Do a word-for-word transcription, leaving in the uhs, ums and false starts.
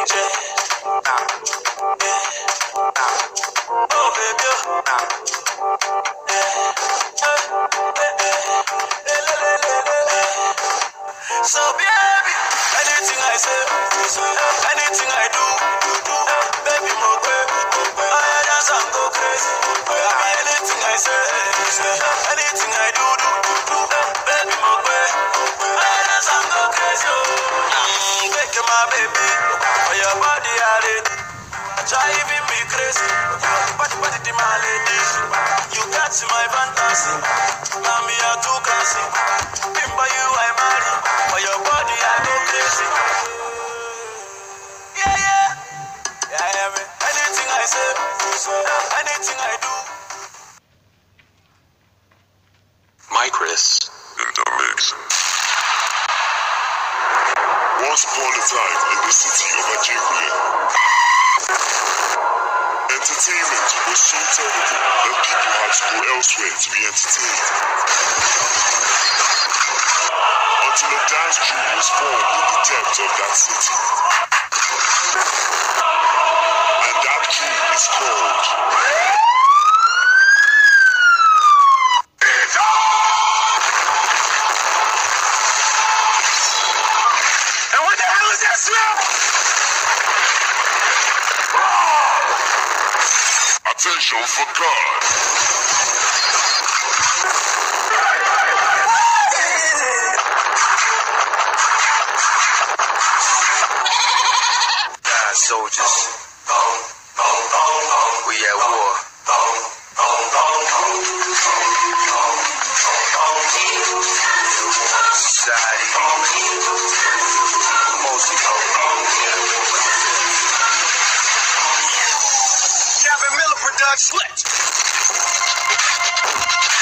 Nah, yeah, nah. Oh baby, oh, nah, yeah, eh, eh, eh, eh, le, le, le, le, le. So baby, anything I say, anything I do, do, baby, mo kwe, I dance and go crazy. Baby, anything I say, anything I do, do, do, baby, mo kwe, I dance and go crazy. Mm, take my baby, for your body, I did. Driving me crazy, but but it my lady. You got my fantasy, mommy you're too classy. Remember you I marry, for your body I go crazy. Yeah yeah, yeah yeah man. Anything I say, anything I do. Micris in the mix. Once upon a time in the city of Nigeria, entertainment was so terrible that people had to go elsewhere to be entertained. Until a dance crew was formed in the depths of that city. And that crew is called... And what the hell is that smell? Attention for God. God, soldiers, we at war. Society, mostly Kevin Miller production.